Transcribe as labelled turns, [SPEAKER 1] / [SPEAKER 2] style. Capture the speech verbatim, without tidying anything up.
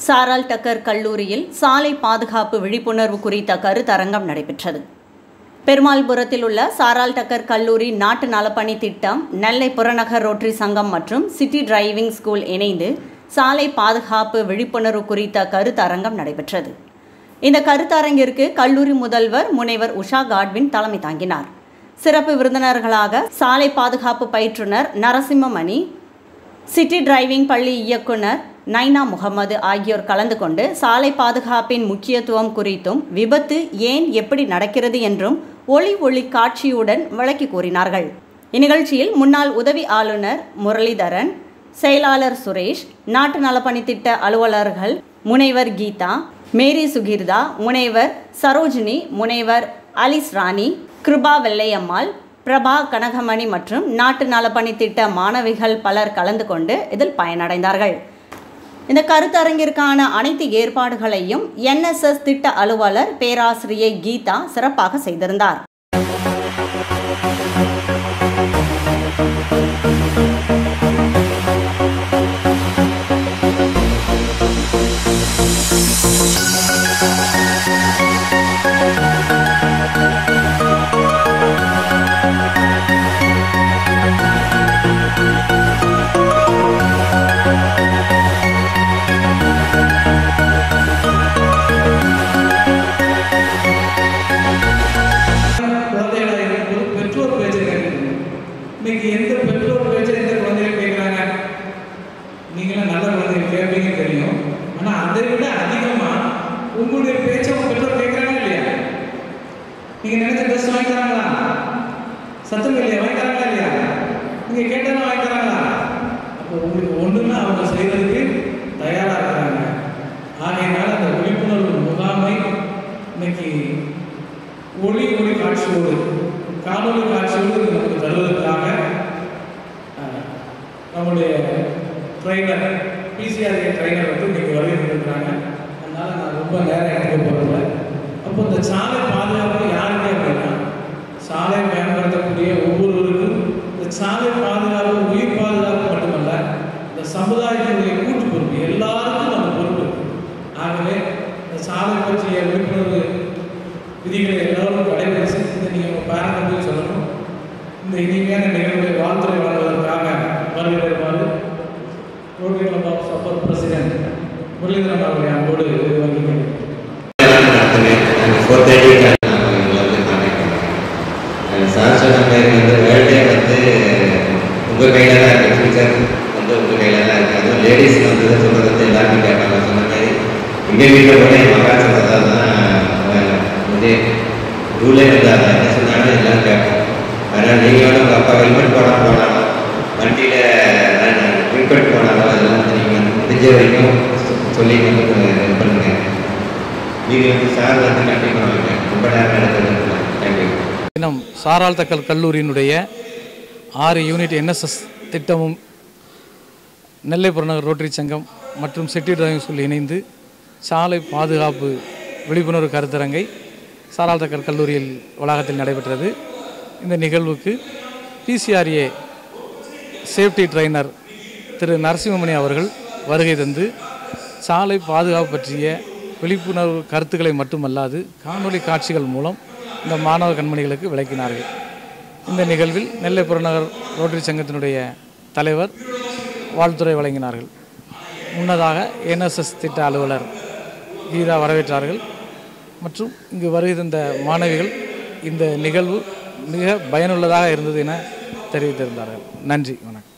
[SPEAKER 1] சாரால் டக்கர் கல்லூரியில் சாலை பாதுகாப்பு விழிப்புணர்வு குறித்த கருத்தரங்கம் நடைபெற்றது. பெருமாள்புரத்தில் உள்ள சாரால் டக்கர் கல்லூரி நாட்டு நலப்பணி திட்டம், நெல்லை புறநகர் ரோட்டரி சங்கம் மற்றும் சிட்டி டிரைவிங் ஸ்கூல் இணைந்து சாலை பாதுகாப்பு விழிப்புணர்வு குறித்த கருத்தரங்கம் நடைபெற்றது. இந்த கருத்தரங்கிற்கு கல்லூரி முதல்வர் முனைவர் உஷா காட்வின் தலைமை தாங்கினார். சிறப்பு விருந்தினர்களாக சாலை பாதுகாப்பு பயிற்றுனர் நரசிம்மமணி, சிட்டி டிரைவிங் பள்ளி இயக்குனர் நைனா முகமது ஆகியோர் கலந்து கொண்டு சாலை பாதுகாப்பின் முக்கியத்துவம் குறித்தும், விபத்து ஏன் எப்படி நடக்கிறது என்றும் ஒளி ஒளி காட்சியுடன் விளக்கி கூறினார்கள். இந்நிகழ்ச்சியில் முன்னாள் உதவி ஆளுநர் முரளிதரன், செயலாளர் சுரேஷ், நாட்டு நலப்பணி திட்ட அலுவலர்கள் முனைவர் கீதா, மேரி சுகிர்தா, முனைவர் சரோஜினி, முனைவர் அலிஸ் ராணி, கிருபா வெள்ளையம்மாள், பிரபா கனகமணி மற்றும் நாட்டு நலப்பணி திட்ட மாணவிகள் பலர் கலந்து கொண்டு இதில் பயனடைந்தார்கள். இந்த கருத்தரங்கிற்கான அனைத்து ஏற்பாடுகளையும் என் எஸ் எஸ் திட்ட அலுவலர் பேராசிரியை கீதா சிறப்பாக செய்திருந்தார்.
[SPEAKER 2] இன்னைக்கு எந்த பெற்றோர் பேச்சை எந்த குழந்தைகள் கேட்குறாங்க? நீங்களும் நல்ல குழந்தைகள் கேட்பீங்க தெரியும். ஆனால் அதை விட அதிகமாக உங்களுடைய பேச்சை உங்கள் பெற்றோர் கேட்குறாங்க இல்லையா? நீங்கள் நினைச்ச ட்ரெஸ் வாங்கி தராங்களா? சத்தம் இல்லையா? வாங்கி தராங்களா இல்லையா? நீங்கள் கேட்டாலும் வாங்கி தராங்களா? அப்போ உங்களுக்கு ஒன்றுமே அவங்க செய்கிறதுக்கு தயாராக இருக்கிறாங்க. ஆகையினால அந்த விழிப்புணர்வு முகாமை இன்னைக்கு ஒளி ஒளி காட்சியோடு, காணொலி காட்சியோடு நமக்கு தருவதற்காக நம்முடைய ட்ரைனர், பிசிஆர்ஏ ட்ரைனர் வந்து இன்றைக்கி வருகை இருக்கிறாங்க. அதனால் நான் ரொம்ப நேரம் எடுக்க போகிறதில்ல. அப்போ இந்த சாலை பாதுகாப்பு யாருக்கு அப்படின்னா, சாலை பயன்படுத்தக்கூடிய ஒவ்வொருவருக்கும் இந்த சாலை பாதுகாப்பு உயிர் பாதுகாப்பு மட்டுமல்ல, இந்த சமுதாயத்தினுடைய கூட்டு பொறுப்பு, எல்லாருக்கும் நம்ம பொறுப்பு. ஆகவே இந்த சாலை பற்றிய விழிப்புணர்வு விதிகளை எல்லோரும் கடைபிடிச்சு இதை நீங்கள் உங்கள் பேரண்ட்டுக்கு சொல்லணும். இந்த இனிமையான நிகழ்வுகளை வாழ்த்துறை வழங்குவதற்காக வருகை தருமாறு ரோட்டரி கிளப் ஆஃப் சப்போர்ட் பிரசிடென்ட் முரளிதரன் அவர்களை அன்போடு வகிக்கிறேன்.
[SPEAKER 3] சார் சொன்ன மாதிரி வந்து வேர்ல்டே வந்து உங்கள் கையில் தான் இருக்குது, ஃபியூச்சர் வந்து உங்கள் கையில் தான் இருக்குது. அதுவும் லேடிஸ் வந்து சொல்கிறது வந்து எல்லாருமே கேட்பாங்க. சொன்ன மாதிரி எங்கள் வீட்டில் கூட என் மகா சொல்கிறதா தான் வந்து ரூலே வந்து அதை என்ன சொன்னாலும் எல்லாம் கேட்போம். ஆனால் நீங்கள் வந்து உங்கள் அப்பா ஹெல்மெட் போடாமல் போனாலும், வண்டியில் ஹெல்மெட் போனாலும் அதெல்லாம் வந்து நீங்கள் முடிஞ்ச வரைக்கும் சொல்லி வந்து இது பண்ணுங்க. நீங்கள் வந்து சார் வந்து கண்டிப்பாக வாங்க. ரொம்ப நேரம் நடக்கிறது. தேங்க்யூ.
[SPEAKER 4] தினம் சாரால் டக்கர் கல்லூரியினுடைய ஆறு யூனிட் என் எஸ் எஸ் திட்டமும் நெல்லை புறநகர் ரோட்டரி சங்கம் மற்றும் சிட்டி டிரைவிங் ஸ்கூல் இணைந்து சாலை பாதுகாப்பு விழிப்புணர்வு கருத்தரங்கை சாரால் டக்கர் கல்லூரியில் வளாகத்தில் நடைபெற்றது. இந்த நிகழ்வுக்கு PCRA safety trainer Thiru Narasimhamani அவர்கள் வருகை தந்து சாலை பாதுகாப்பு பற்றிய விழிப்புணர்வு கருத்துக்களை மட்டுமல்லாது காணொலி காட்சிகள் மூலம் இந்த மாணவ கண்மணிகளுக்கு விளக்கினார்கள். இந்த நிகழ்வில் நெல்லை புறநகர் ரோட்டரி சங்கத்தினுடைய தலைவர் வாழ்த்துறை வழங்கினார்கள். முன்னதாக என் எஸ் எஸ் திட்ட அலுவலர் கீதா வரவேற்றார்கள். மற்றும் இங்கு வருகை தந்த மாணவிகள் இந்த நிகழ்வு மிக பயனுள்ளதாக இருந்தது என தெரிவித்திருந்தார்கள். நன்றி, வணக்கம்.